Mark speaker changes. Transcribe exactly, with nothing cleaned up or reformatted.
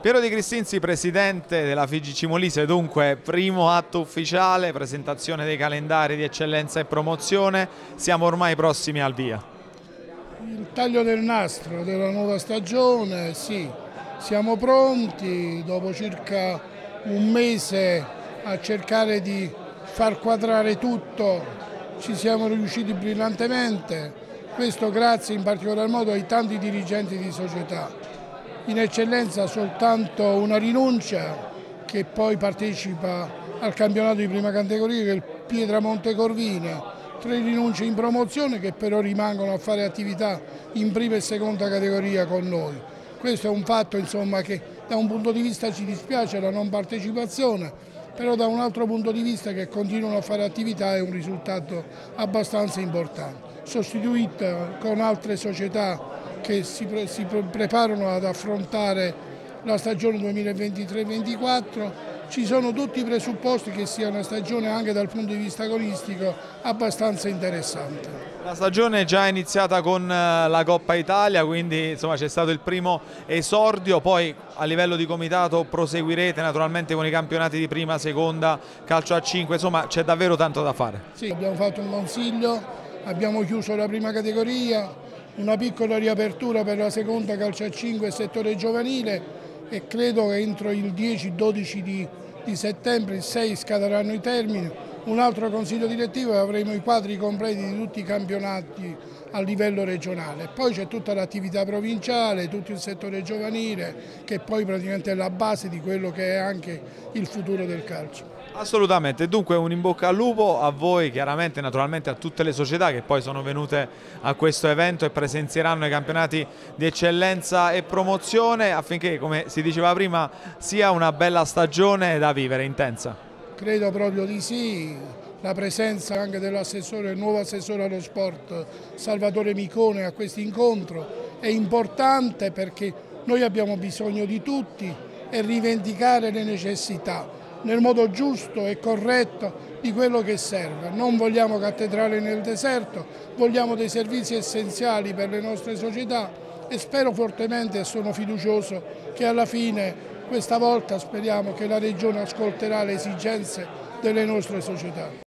Speaker 1: Piero Di Cristinzi, presidente della F I G C Molise, dunque primo atto ufficiale, presentazione dei calendari di eccellenza e promozione, siamo ormai prossimi al via.
Speaker 2: Il taglio del nastro della nuova stagione, sì, siamo pronti dopo circa un mese a cercare di far quadrare tutto, ci siamo riusciti brillantemente, questo grazie in particolar modo ai tanti dirigenti di società. In eccellenza soltanto una rinuncia che poi partecipa al campionato di prima categoria, che è il Pietramonte Corvine, tre rinunce in promozione che però rimangono a fare attività in prima e seconda categoria con noi. Questo è un fatto, insomma, che da un punto di vista ci dispiace la non partecipazione, però da un altro punto di vista che continuano a fare attività è un risultato abbastanza importante. Sostituita con altre società che si, pre si pre preparano ad affrontare la stagione duemilaventitré ventiquattro, ci sono tutti i presupposti che sia una stagione anche dal punto di vista agonistico abbastanza interessante.
Speaker 1: La stagione è già iniziata con la Coppa Italia, quindi c'è stato il primo esordio, poi a livello di comitato proseguirete naturalmente con i campionati di prima, seconda, calcio a cinque, insomma c'è davvero tanto da fare.
Speaker 2: Sì, abbiamo fatto un consiglio, abbiamo chiuso la prima categoria, una piccola riapertura per la seconda calcio a cinque e settore giovanile e credo che entro il dieci dodici di, di settembre, il sei scadranno i termini, un altro consiglio direttivo e avremo i quadri completi di tutti i campionati a livello regionale. Poi c'è tutta l'attività provinciale, tutto il settore giovanile che poi praticamente è la base di quello che è anche il futuro del calcio.
Speaker 1: Assolutamente, dunque un in bocca al lupo a voi, chiaramente naturalmente a tutte le società che poi sono venute a questo evento e presenzieranno i campionati di eccellenza e promozione affinché, come si diceva prima, sia una bella stagione da vivere, intensa.
Speaker 2: Credo proprio di sì, la presenza anche dell'assessore, il nuovo assessore allo sport Salvatore Micone a questo incontro è importante perché noi abbiamo bisogno di tutti e rivendicare le necessità nel modo giusto e corretto di quello che serve. Non vogliamo cattedrali nel deserto, vogliamo dei servizi essenziali per le nostre società e spero fortemente e sono fiducioso che alla fine questa volta speriamo che la Regione ascolterà le esigenze delle nostre società.